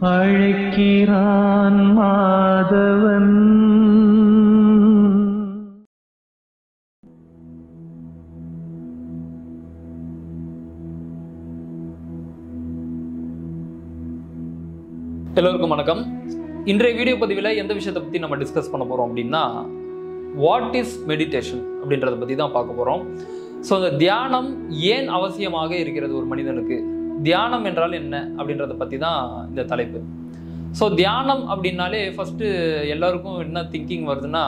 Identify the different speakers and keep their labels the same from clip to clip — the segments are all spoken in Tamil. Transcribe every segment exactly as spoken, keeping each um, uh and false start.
Speaker 1: அழைக்கிறான் மாதவன்.
Speaker 2: எல்லோருக்கும் வணக்கம். இன்றைய வீடியோ பதிவில் எந்த விஷயத்தை பற்றி நம்ம டிஸ்கஸ் பண்ண போகிறோம் அப்படின்னா, வாட் இஸ் மெடிடேஷன் அப்படின்றத பற்றி தான் பார்க்க போகிறோம். ஸோ இந்த தியானம் ஏன் அவசியமாக இருக்கிறது ஒரு மனிதனுக்கு, தியானம் என்றால் என்ன அப்படின்றத பற்றி தான் இந்த தலைப்பு. ஸோ தியானம் அப்படின்னாலே ஃபஸ்ட்டு எல்லாருக்கும் என்ன திங்கிங் வருதுன்னா,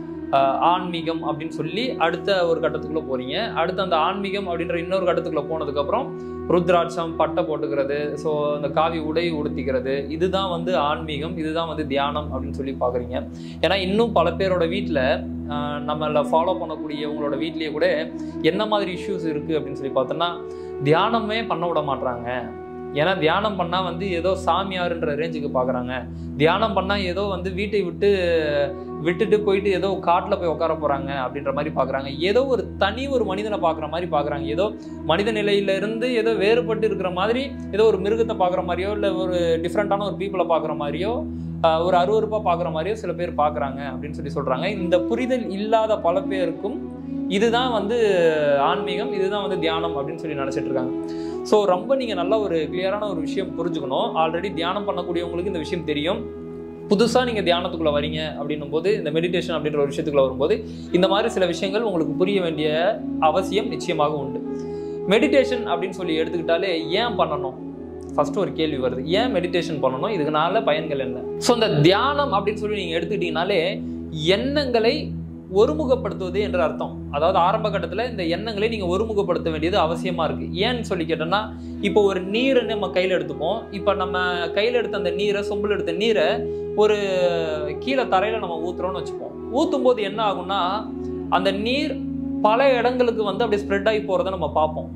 Speaker 2: ஆன்மீகம் அப்படின்னு சொல்லி அடுத்த ஒரு கட்டத்துக்குள்ளே போகிறீங்க. அடுத்து அந்த ஆன்மீகம் அப்படின்ற இன்னொரு கட்டத்துக்குள்ளே போனதுக்கப்புறம் ருத்ராட்சம், பட்டை போட்டுக்கிறது, ஸோ அந்த காவி உடை உடுத்திக்கிறது, இதுதான் வந்து ஆன்மீகம், இதுதான் வந்து தியானம் அப்படின்னு சொல்லி பார்க்குறீங்க. ஏன்னா இன்னும் பல பேரோட வீட்டில் நம்மளை ஃபாலோ பண்ணக்கூடிய உங்களோட வீட்லேயே கூட என்ன மாதிரி இஷ்யூஸ் இருக்குது அப்படின்னு சொல்லி பார்த்தோன்னா, தியானமே பண்ண விட மாட்றாங்க. ஏன்னா தியானம் பண்ணால் வந்து ஏதோ சாமியாருன்ற ரேஞ்சுக்கு பார்க்குறாங்க. தியானம் பண்ணால் ஏதோ வந்து வீட்டை விட்டு விட்டுட்டு போயிட்டு ஏதோ காட்டில் போய் உட்கார போகிறாங்க அப்படின்ற மாதிரி பார்க்குறாங்க. ஏதோ ஒரு தனி ஒரு மனிதனை பார்க்குற மாதிரி பார்க்குறாங்க. ஏதோ மனித நிலையிலேருந்து ஏதோ வேறுபட்டு இருக்கிற மாதிரி, ஏதோ ஒரு மிருகத்தை பார்க்குற மாதிரியோ இல்லை ஒரு டிஃப்ரெண்ட்டான ஒரு பீப்புளை பார்க்குற மாதிரியோ ஒரு அருவருப்பாக பார்க்குற மாதிரியோ சில பேர் பார்க்குறாங்க அப்படின்னு சொல்லி சொல்கிறாங்க. இந்த புரிதல் இல்லாத பல பேருக்கும் இதுதான் வந்து ஆன்மீகம், இதுதான் வந்து தியானம் அப்படின்னு சொல்லி நினச்சிட்டு இருக்காங்க. ஸோ ரொம்ப நீங்கள் நல்லா ஒரு கிளியரான ஒரு விஷயம் புரிஞ்சுக்கணும். ஆல்ரெடி தியானம் பண்ணக்கூடியவங்களுக்கு இந்த விஷயம் தெரியும். புதுசாக நீங்கள் தியானத்துக்குள்ளே வரீங்க அப்படின்னும் போது, இந்த மெடிடேஷன் அப்படின்ற ஒரு விஷயத்துக்குள்ள வரும்போது இந்த மாதிரி சில விஷயங்கள் உங்களுக்கு புரிய வேண்டிய அவசியம் நிச்சயமாக உண்டு. மெடிடேஷன் அப்படின்னு சொல்லி எடுத்துக்கிட்டாலே ஏன் பண்ணணும், ஃபர்ஸ்ட் ஒரு கேள்வி வருது. ஏன் மெடிடேஷன் பண்ணணும், இதுக்குனால பயன்கள் என்ன? ஸோ இந்த தியானம் அப்படின்னு சொல்லி நீங்கள் எடுத்துக்கிட்டீங்கனாலே எண்ணங்களை ஒருமுகப்படுத்துவது என்ற அர்த்தம். அதாவது ஆரம்ப கட்டத்தில் இந்த எண்ணங்களை நீங்கள் ஒருமுகப்படுத்த வேண்டியது அவசியமாக இருக்குது. ஏன்னு சொல்லி கேட்டோம்னா, இப்போ ஒரு நீரை நம்ம கையில் எடுத்துப்போம். இப்போ நம்ம கையில் எடுத்த அந்த நீரை, சொம்பில் எடுத்த நீரை ஒரு கீழே தரையில் நம்ம ஊற்றுறோம்னு வச்சுப்போம். ஊற்றும் போது என்ன ஆகும்னா, அந்த நீர் பல இடங்களுக்கு வந்து அப்படியே ஸ்ப்ரெட் ஆகி போகிறத நம்ம பார்ப்போம்.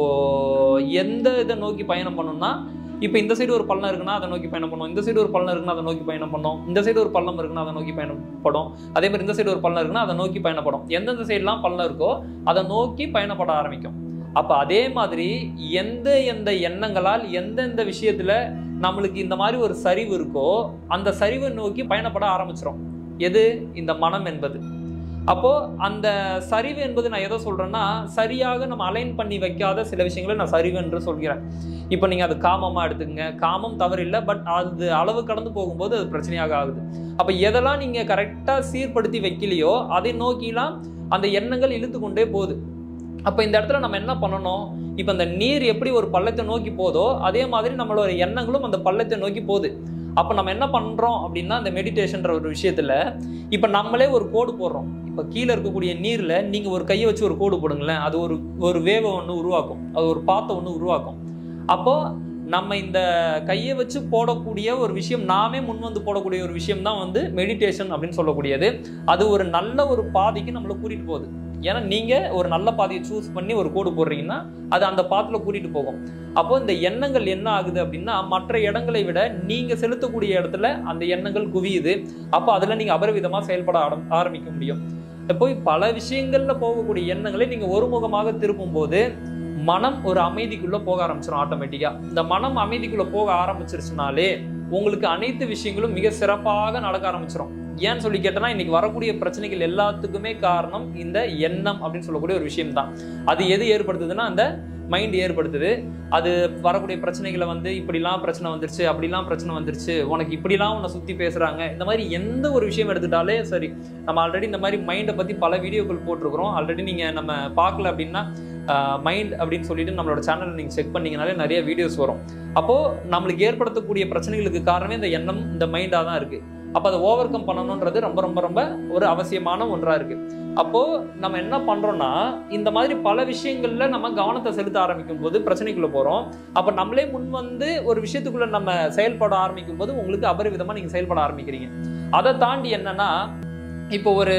Speaker 2: இப்போது எந்த இதை நோக்கி பயணம் பண்ணணும்னா, இப்போ இந்த சைடு ஒரு பள்ளம் இருக்குன்னா அதை நோக்கி பயணம் பண்ணும், இந்த சைடு ஒரு பள்ளம் இருக்குன்னா அதை நோக்கி பயணம் பண்ணோம், இந்த சைடு ஒரு பள்ளம் இருக்குன்னா அதை நோக்கி பயணப்படும், அதே மாதிரி இந்த சைடு ஒரு பள்ளம் இருக்குன்னா அதை நோக்கி பயணப்படும். எந்தெந்த சைடுலாம் பள்ளம் இருக்கோ அதை நோக்கி பயணப்பட ஆரம்பிக்கும். அப்போ அதே மாதிரி எந்த எந்த எண்ணங்களால் எந்தெந்த விஷயத்துல நம்மளுக்கு இந்த மாதிரி ஒரு சரிவு இருக்கோ அந்த சரிவை நோக்கி பயணப்பட ஆரம்பிச்சிடும். எது? இந்த மனம் என்பது. அப்போ அந்த சரிவு என்பது நான் எதை சொல்றேன்னா, சரியாக நம்ம அலைன் பண்ணி வைக்காத சில விஷயங்களை நான் சரிவு என்று சொல்கிறேன். இப்போ நீங்க அது காமமா எடுத்துக்கங்க. காமம் தவறு இல்லை, பட் அது அளவு கடந்து போகும்போது அது பிரச்சனையாக ஆகுது. அப்ப எதெல்லாம் நீங்க கரெக்டா சீர்படுத்தி வைக்கலையோ அதை நோக்கிலாம் அந்த எண்ணங்கள் இழுத்து கொண்டே போகுது. அப்ப இந்த இடத்துல நம்ம என்ன பண்ணணும், இப்ப இந்த நீர் எப்படி ஒரு பள்ளத்தை நோக்கி போதோ அதே மாதிரி நம்மளோட எண்ணங்களும் அந்த பள்ளத்தை நோக்கி போகுது. அப்ப நம்ம என்ன பண்றோம் அப்படின்னா, இந்த மெடிடேஷன்ற ஒரு விஷயத்துல இப்ப நம்மளே ஒரு கோடு போடுறோம். இப்ப கீழே இருக்கக்கூடிய நீர்ல நீங்க ஒரு கையை வச்சு ஒரு கோடு போடுங்களேன், அது ஒரு ஒரு வேவை ஒன்று உருவாக்கும், அது ஒரு பாத்தை ஒன்று உருவாக்கும். அப்போ நம்ம இந்த கையை வச்சு போடக்கூடிய ஒரு விஷயம், நாமே முன் வந்து போடக்கூடிய ஒரு விஷயம் தான் வந்து மெடிடேஷன் அப்படின்னு சொல்லக்கூடியது. அது ஒரு நல்ல ஒரு பாதைக்கு நம்மளை கூட்டிட்டு போகுது. ஏன்னா நீங்க ஒரு நல்ல பாதையை சூஸ் பண்ணி ஒரு கோடு போடுறீங்கன்னா அது அந்த பாத்துல கூட்டிட்டு போகும். அப்போ இந்த எண்ணங்கள் என்ன ஆகுது அப்படின்னா, மற்ற இடங்களை விட நீங்க செலுத்தக்கூடிய இடத்துல அந்த எண்ணங்கள் குவியுது. அப்போ அதுல நீங்க அபரிவிதமா செயல்பட ஆரம்பிக்க முடியும். போய் பல விஷயங்கள்ல போகக்கூடிய எண்ணங்களை நீங்க ஒருமுகமாக திருப்பும் போது மனம் ஒரு அமைதிக்குள்ள போக ஆரம்பிச்சிடும் ஆட்டோமேட்டிக்கா. இந்த மனம் அமைதிக்குள்ள போக ஆரம்பிச்சிருச்சுனாலே உங்களுக்கு அனைத்து விஷயங்களும் மிக சிறப்பாக நடக்க ஆரம்பிச்சிடும். ஏன்னு சொல்லி கேட்டோம்னா, இன்னைக்கு வரக்கூடிய பிரச்சனைகள் எல்லாத்துக்குமே காரணம் இந்த எண்ணம் அப்படின்னு சொல்லக்கூடிய ஒரு விஷயம் தான். அது எது ஏற்படுத்துதுன்னா, அந்த மைண்ட் ஏற்படுத்துது. அது வரக்கூடிய பிரச்சனைகளை வந்து இப்படிலாம் பிரச்சனை வந்துருச்சு, அப்படிலாம் பிரச்சனை வந்துருச்சு, உனக்கு இப்படிலாம் உன்னை சுற்றி பேசுகிறாங்க, இந்த மாதிரி எந்த ஒரு விஷயம் எடுத்துட்டாலே சரி. நம்ம ஆல்ரெடி இந்த மாதிரி மைண்டை பற்றி பல வீடியோக்கள் போட்டிருக்கிறோம். ஆல்ரெடி நீங்கள் நம்ம பார்க்கல அப்படின்னா மைண்ட் அப்படின்னு சொல்லிட்டு நம்மளோட சேனலை நீங்கள் செக் பண்ணிங்கனாலே நிறைய வீடியோஸ் வரும். அப்போது நம்மளுக்கு ஏற்படுத்தக்கூடிய பிரச்சனைகளுக்கு காரணமே இந்த எண்ணம், இந்த மைண்டாக தான் இருக்குது. அப்போ அதை ஓவர் கம் பண்ணணுன்றது ரொம்ப ரொம்ப ரொம்ப ஒரு அவசியமான ஒன்றாக இருக்குது. அப்போது நம்ம என்ன பண்ணுறோன்னா, இந்த மாதிரி பல விஷயங்களில் நம்ம கவனத்தை செலுத்த ஆரம்பிக்கும் போது பிரச்சனைக்குள்ளே போகிறோம். அப்போ நம்மளே முன் வந்து ஒரு விஷயத்துக்குள்ளே நம்ம செயல்பட ஆரம்பிக்கும் போது உங்களுக்கு அபரிவிதமாக நீங்கள் செயல்பட ஆரம்பிக்கிறீங்க. அதை தாண்டி என்னன்னா, இப்போ ஒரு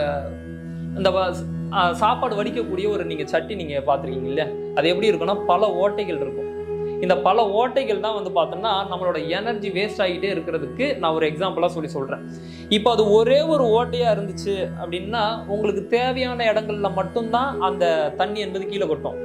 Speaker 2: இந்த சாப்பாடு வடிக்கக்கூடிய ஒரு நீங்கள் சட்டி நீங்கள் பார்த்துருக்கீங்க இல்லையா, அது எப்படி இருக்குன்னா பல ஓட்டைகள் இருக்கும். இந்த பல ஓட்டைகள் தான் வந்து பார்த்தோம்னா நம்மளோட எனர்ஜி வேஸ்ட் ஆகிட்டே இருக்கிறதுக்கு நான் ஒரு எக்ஸாம்பிளாக சொல்லி சொல்கிறேன். இப்போ அது ஒரே ஒரு ஓட்டையாக இருந்துச்சு அப்படின்னா உங்களுக்கு தேவையான இடங்கள்ல மட்டும்தான் அந்த தண்ணி என்பது கீழே கொட்டும்.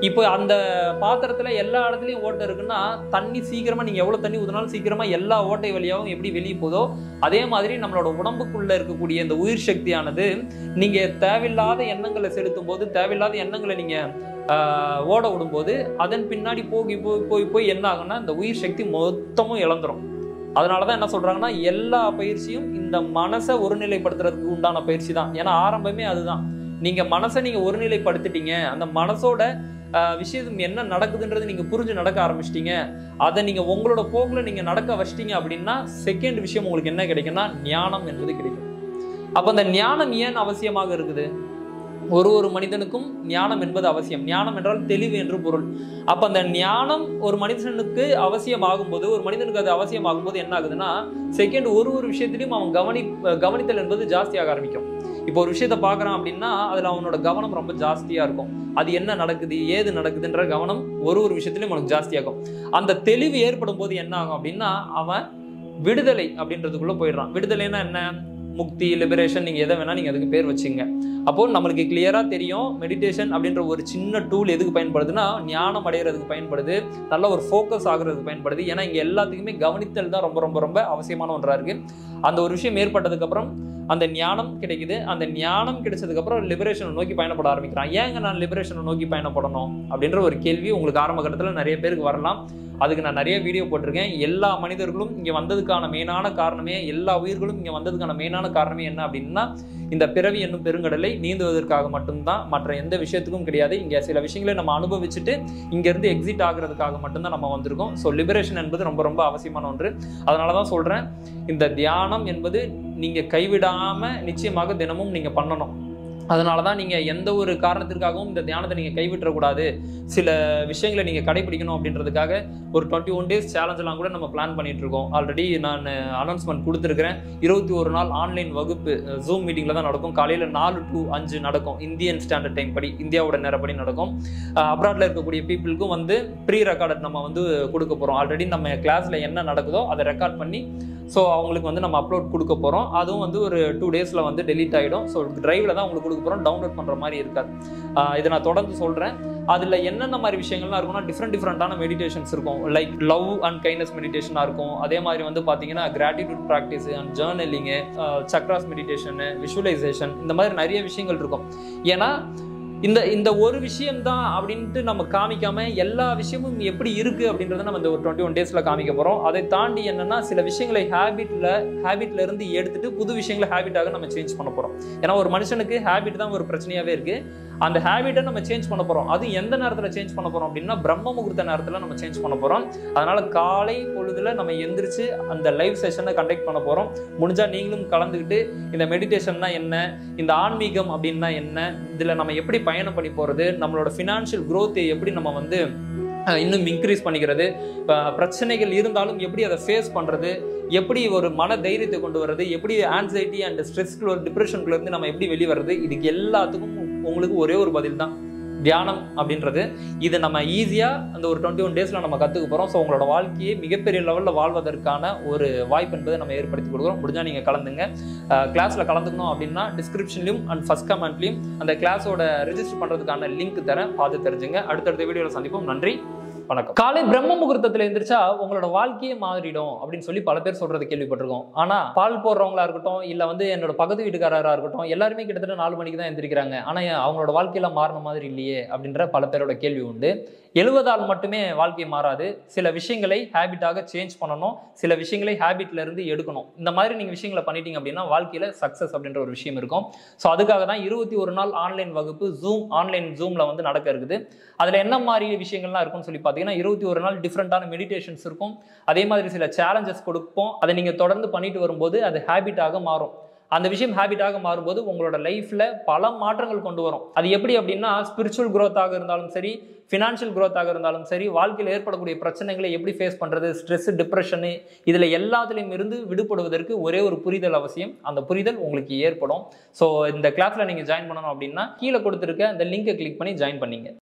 Speaker 2: இப்போ அந்த பாத்திரத்துல எல்லா இடத்துலயும் ஓட்டை இருக்குன்னா தண்ணி சீக்கிரமா நீங்க எவ்வளவு தண்ணி ஊத்தினாலும் சீக்கிரமா எல்லா ஓட்டை வழியாகவும் எப்படி வெளியே போதோ அதே மாதிரி நம்மளோட உடம்புக்குள்ள இருக்கக்கூடிய இந்த உயிர் சக்தியானது நீங்க தேவையில்லாத எண்ணங்களை செலுத்தும் போது, தேவையில்லாத எண்ணங்களை நீங்க ஆஹ் ஓட விடும்போது அதன் பின்னாடி போய் போய் போய் போய் என்ன ஆகும்னா இந்த உயிர் சக்தி மொத்தமும் இழந்துரும். அதனாலதான் என்ன சொல்றாங்கன்னா எல்லா பயிற்சியும் இந்த மனசை ஒருநிலைப்படுத்துறதுக்கு உண்டான பயிற்சி தான். ஏன்னா ஆரம்பமே அதுதான். நீங்க மனசை நீங்க ஒருநிலைப்படுத்திட்டீங்க, அந்த மனசோட ஆஹ் விஷயம் என்ன நடக்குதுன்றது நீங்க புரிஞ்சு நடக்க ஆரம்பிச்சிட்டீங்க, அதை நீங்க உங்களோட போக்குல நீங்க நடக்க வச்சிட்டீங்க அப்படின்னா செகண்ட் விஷயம் உங்களுக்கு என்ன கிடைக்கும்னா ஞானம் என்பது கிடைக்கும். அப்ப அந்த ஞானம் ஏன் அவசியமாக இருக்குது? ஒரு ஒரு மனிதனுக்கும் ஞானம் என்பது அவசியம். ஞானம் என்றால் தெளிவு என்று பொருள். அப்ப அந்த ஞானம் ஒரு மனிதனுக்கு அவசியமாகும் போது, ஒரு மனிதனுக்கு அது அவசியமாகும் போது என்ன ஆகுதுன்னா செகண்ட் ஒரு ஒரு விஷயத்திலையும் அவன் கவனி கவனித்தல் என்பது ஜாஸ்தியாக ஆரம்பிக்கும். இப்போ ஒரு விஷயத்த பாக்குறான் அப்படின்னா அதுல அவனோட கவனம் ரொம்ப ஜாஸ்தியா இருக்கும். அது என்ன நடக்குது, ஏது நடக்குதுன்ற கவனம் ஒரு ஒரு விஷயத்திலையும் அவனுக்கு ஜாஸ்தியாகும். அந்த தெளிவு ஏற்படும் போது என்ன ஆகும் அப்படின்னா அவன் விடுதலை அப்படின்றதுக்குள்ள போயிடுறான். விடுதலைன்னா என்ன? முக்தி, லிபரேஷன், நீங்க எதை வேணா நீங்க அதுக்கு பேர் வச்சுங்க. அப்போ நம்மளுக்கு கிளியரா தெரியும் மெடிடேஷன் அப்படின்ற ஒரு சின்ன டூல் எதுக்கு பயன்படுதுன்னா ஞானம் அடைகிறதுக்கு பயன்படுது, நல்ல ஒரு ஃபோக்கஸ் ஆகுறதுக்கு பயன்படுது. ஏன்னா இங்க எல்லாத்துக்குமே கவனித்தல் தான் ரொம்ப ரொம்ப ரொம்ப அவசியமான ஒன்றா இருக்கு. அந்த ஒரு விஷயம் ஏற்பட்டதுக்கு அப்புறம் அந்த ஞானம் கிடைக்குது. அந்த ஞானம் கிடைச்சதுக்கு அப்புறம் லிபரேஷனை நோக்கி பயணப்பட ஆரம்பிக்கிறான். ஏங்க நான் லிபரேஷனை நோக்கி பயணப்படணும் அப்படின்ற ஒரு கேள்வி உங்களுக்கு ஆரம்ப கட்டத்தில் நிறைய பேருக்கு வரலாம். அதுக்கு நான் நிறைய வீடியோ போட்டிருக்கேன். எல்லா மனிதர்களும் இங்க வந்ததுக்கான மெயினான காரணமே, எல்லா உயிர்களும் இங்க வந்ததுக்கான மெயினான காரணமே என்ன அப்படின்னா இந்த பிறவி என்னும் பெருங்கடலை நீந்துவதற்காக மட்டும்தான், மற்ற எந்த விஷயத்துக்கும் கிடையாது. இங்க சில விஷயங்களை நம்ம அனுபவிச்சுட்டு இங்க இருந்து எக்ஸிட் ஆகுறதுக்காக மட்டும்தான் நம்ம வந்திருக்கோம். ஸோ லிபரேஷன் என்பது ரொம்ப ரொம்ப அவசியமான ஒன்று. அதனாலதான் சொல்றேன், இந்த தியானம் என்பது நீங்க கைவிடாம நிச்சயமாக தினமும் நீங்க பண்ணணும். அதனாலதான் நீங்க எந்த ஒரு காரணத்திற்காகவும் இந்த தியானத்தை நீங்க கைவிட்டக்கூடாது, சில விஷயங்களை நீங்க கடைபிடிக்கணும் அப்படின்றதுக்காக ஒரு டுவெண்ட்டி ஒன் டேஸ் சேலஞ்ச் எல்லாம் கூட நம்ம பிளான் பண்ணிட்டு இருக்கோம். ஆல்ரெடி நான் அனௌன்ஸ்மெண்ட் கொடுத்துருக்கிறேன். இருபத்தி ஒரு நாள் ஆன்லைன் வகுப்பு ஜூம் மீட்டிங்ல தான் நடக்கும். காலையில நாலு டு அஞ்சு நடக்கும், இந்தியன் ஸ்டாண்டர்ட் டைம் படி, இந்தியாவோட நேரப்படி நடக்கும். அப்ராட்ல இருக்கக்கூடிய பீப்புளுக்கும் வந்து ப்ரீ ரெக்கார்டட் நம்ம வந்து கொடுக்க போறோம். ஆல்ரெடி நம்ம கிளாஸ்ல என்ன நடக்குதோ அதை ரெக்கார்ட் பண்ணி ஸோ அவங்களுக்கு வந்து நம்ம அப்லோட் கொடுக்க போகிறோம். அதுவும் வந்து ஒரு டூ டேஸில் வந்து டெலீட் ஆகிடும். ஸோ டிரைவில் தான் உங்களுக்கு கொடுக்க போகிறோம், டவுன்லோட் பண்ணுற மாதிரி இருக்காது. இதை நான் தொடர்ந்து சொல்கிறேன். அதில் என்னென்ன மாதிரி விஷயங்கள்லாம் இருக்கும்னா டிஃப்ரெண்ட் டிஃப்ரெண்ட்டான மெடிடேஷன்ஸ் இருக்கும். லைக் லவ் அண்ட் கைண்ட்னஸ் மெடிடேஷனாக இருக்கும். அதே மாதிரி வந்து பார்த்தீங்கன்னா gratitude practice and journaling, chakras meditation, visualisation, இந்த மாதிரி நிறைய விஷயங்கள் இருக்கும். ஏன்னா இந்த இந்த ஒரு விஷயம் தான் அப்படின்ட்டு நம்ம காமிக்காம எல்லா விஷயமும் எப்படி இருக்கு அப்படின்றத நம்ம இந்த ஒரு டுவெண்ட்டி ஒன் டேஸ்ல காமிக்க போறோம். அதை தாண்டி என்னன்னா சில விஷயங்களை ஹேபிட்ல ஹேபிட்ல இருந்து எடுத்துட்டு புது விஷயங்களை ஹேபிட்டாக நம்ம சேஞ்ச் பண்ண போறோம். ஏன்னா ஒரு மனுஷனுக்கு ஹேபிட் தான் ஒரு பிரச்சனையாவே இருக்கு. அந்த ஹேபிட்டை நம்ம சேஞ்ச் பண்ண போறோம். அது எந்த நேரத்துல சேஞ்ச் பண்ண போறோம் அப்படின்னா பிரம்ம முகூர்த்த நேரத்துல நம்ம சேஞ்ச் பண்ண போறோம். அதனால காலை பொழுதுல நம்ம எந்திரிச்சு அந்த லைவ் செஷனை கண்டக்ட் பண்ண போறோம். முடிஞ்சா நீங்களும் கலந்துக்கிட்டு இந்த மெடிடேஷன்னா என்ன, இந்த ஆன்மீகம் அப்படின்னா என்ன, இதுல நம்ம எப்படி பயணம் பண்ணி போறது, நம்மளோட ஃபினான்ஷியல் growth எப்படி நம்ம வந்து இன்னும் இன்க்ரீஸ் பண்ணிக்கிறது, பிரச்சனைகள் இருந்தாலும் எப்படி அதை ஃபேஸ் பண்றது, எப்படி ஒரு மன தைரியத்தை கொண்டு வர்றது, எப்படி ஆன்சைட்டி அண்ட் ஸ்ட்ரெஸ்க்குள்ள டிப்ரெஷனுக்குள்ள இருந்து நம்ம எப்படி வெளியே வர்றது, இதுக்கு எல்லாத்துக்கும் உங்களுக்கு ஒரே ஒரு பதில் தான் தியானம் அப்படின்றது. இதை நம்ம ஈஸியாக அந்த ஒரு டுவெண்ட்டி ஒன் டேஸில் நம்ம கற்றுக்க போகிறோம். ஸோ உங்களோட வாழ்க்கையை மிகப்பெரிய லெவலில் வாழ்வதற்கான ஒரு வாய்ப்பு என்பதை நம்ம ஏற்படுத்தி கொடுக்குறோம். முடிஞ்சால் நீங்கள் கலந்துங்க. கிளாஸில் கலந்துக்கணும் அப்படின்னா டிஸ்கிரிப்ஷன்லையும் அண்ட் ஃபர்ஸ்ட் கமெண்ட்லையும் அந்த கிளாஸோட ரெஜிஸ்டர் பண்ணுறதுக்கான லிங்க் தரேன், பார்த்து தெரிஞ்சுங்க. அடுத்தடுத்த வீடியோவில் சந்திப்போம். நன்றி, வணக்கம். காலை பிரம்ம முகூர்த்தத்துல எந்திரிச்சா உங்களோட வாழ்க்கையே மாறிடும் அப்படின்னு சொல்லி பல பேர் சொல்றது கேள்விப்பட்டிருக்கோம். ஆனா பால் போடுறவங்களா இருக்கட்டும், இல்ல வந்து என்னோட பக்கத்து வீட்டுக்காரரா இருக்கட்டும், எல்லாருமே கிட்டத்தட்ட நாலு மணிக்கு தான் எந்திரிக்கிறாங்க. ஆனா அவங்களோட வாழ்க்கையில மாறின மாதிரி இல்லையே அப்படின்ற பல பேரோட கேள்வி உண்டு. எழுவதால் மட்டுமே வாழ்க்கை மாறாது. சில விஷயங்களை ஹேபிட்டாக சேஞ்ச் பண்ணணும், சில விஷயங்களை ஹேபிட்ல இருந்து எடுக்கணும். இந்த மாதிரி நீங்க விஷயங்களை பண்ணிட்டீங்க அப்படின்னா வாழ்க்கையில சக்சஸ் அப்படின்ற ஒரு விஷயம் இருக்கும். ஸோ அதுக்காக தான் இருபத்தி ஒரு நாள் ஆன்லைன் வகுப்பு ஜூம் ஆன்லைன் ஜூம்ல வந்து நடக்க இருக்குது. அதுல என்ன மாதிரி விஷயங்கள்லாம் இருக்கும்னு சொல்லி பார்த்தீங்கன்னா இருபத்தி ஒரு நாள் டிஃப்ரெண்டான மெடிடேஷன்ஸ் இருக்கும். அதே மாதிரி சில சேலஞ்சஸ் கொடுப்போம். அதை நீங்க தொடர்ந்து பண்ணிட்டு வரும்போது அது ஹேபிட்டாக மாறும். அந்த விஷயம் ஹேபிட்டாக மாறும்போது உங்களோட லைஃப்ல பல மாற்றங்கள் கொண்டு வரும். அது எப்படி அப்படின்னா ஸ்பிரிச்சுவல் growth-ஆக இருந்தாலும் சரி, ஃபினான்ஷியல் growth-ஆக இருந்தாலும் சரி, வாழ்க்கையில் ஏற்படக்கூடிய பிரச்சனைகளை எப்படி ஃபேஸ் பண்றது, ஸ்ட்ரெஸ், டிப்ரெஷனு, இதுல எல்லாத்துலையும் இருந்து விடுபடுவதற்கு ஒரே ஒரு புரிதல் அவசியம். அந்த புரிதல் உங்களுக்கு ஏற்படும். ஸோ இந்த கிளாஸ்ல நீங்க ஜாயின் பண்ணணும் அப்படின்னா கீழே கொடுத்துருக்க அந்த லிங்கை கிளிக் பண்ணி ஜாயின் பண்ணீங்க.